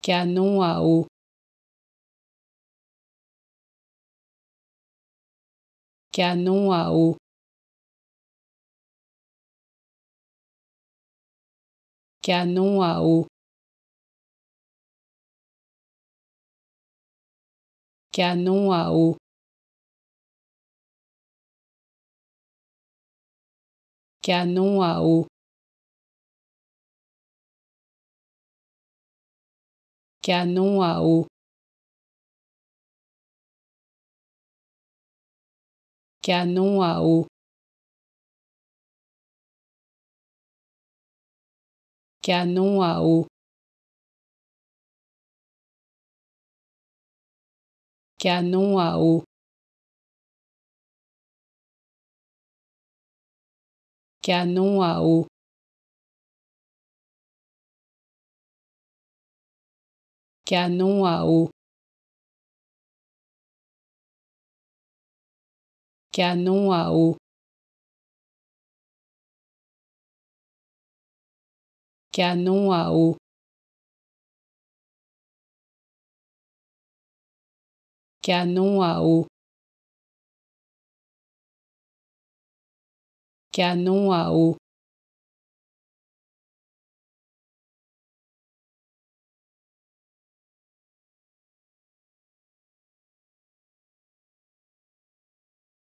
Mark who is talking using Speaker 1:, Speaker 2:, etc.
Speaker 1: Canon à eau. Canon à eau. Canon à eau. Canon à eau. Canon à eau. Canon à eau. Canon à eau. Canon à eau. Canon à eau. Canon à eau. Canon à eau. Canon à eau. Canon à eau. Canon à eau. Canon à eau.